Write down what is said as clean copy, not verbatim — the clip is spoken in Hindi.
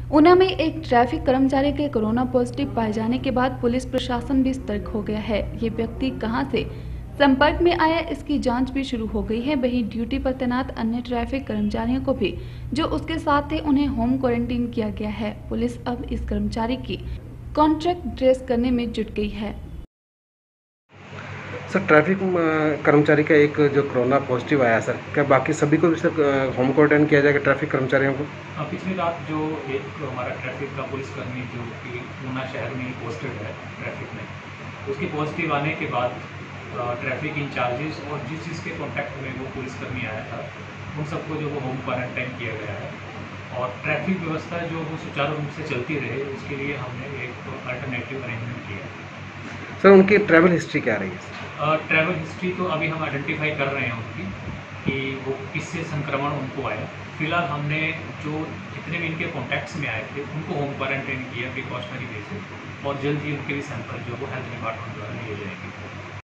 ऊना में एक ट्रैफिक कर्मचारी के कोरोना पॉजिटिव पाए जाने के बाद पुलिस प्रशासन भी सतर्क हो गया है। ये व्यक्ति कहां से संपर्क में आया, इसकी जांच भी शुरू हो गई है। वहीं ड्यूटी पर तैनात अन्य ट्रैफिक कर्मचारियों को भी जो उसके साथ थे उन्हें होम क्वारंटीन किया गया है। पुलिस अब इस कर्मचारी की कॉन्ट्रैक्ट ट्रेस करने में जुट गई है। सर, ट्रैफिक कर्मचारी का एक जो कोरोना पॉजिटिव आया सर, क्या बाकी सभी को भी सर होम क्वारंटाइन किया जाएगा ट्रैफिक कर्मचारियों को? पिछली रात जो एक हमारा ट्रैफिक का पुलिसकर्मी जो कि ऊना शहर में ही पोस्टेड है ट्रैफिक में, उसके पॉजिटिव आने के बाद ट्रैफिक इंचार्जेस और जिस जिसके कॉन्टैक्ट में वो पुलिसकर्मी आया था उन सबको जो वो होम क्वारंटाइन किया गया है। और ट्रैफिक व्यवस्था जो वो सुचारू रूप से चलती रहे उसके लिए हमने एक अल्टरनेटिव अरेंजमेंट किया है। सर, उनकी ट्रैवल हिस्ट्री क्या रही है? ट्रैवल हिस्ट्री तो अभी हम आइडेंटिफाई कर रहे हैं उनकी कि वो किससे संक्रमण उनको आया। फिलहाल हमने जो जितने भी इनके कॉन्टैक्ट्स में आए थे उनको होम क्वारंटाइन किया प्रिकॉशनरी बेसिस, और जल्द ही उनके भी सैंपल जो वो हेल्थ डिपार्टमेंट द्वारा लिए जाएंगे।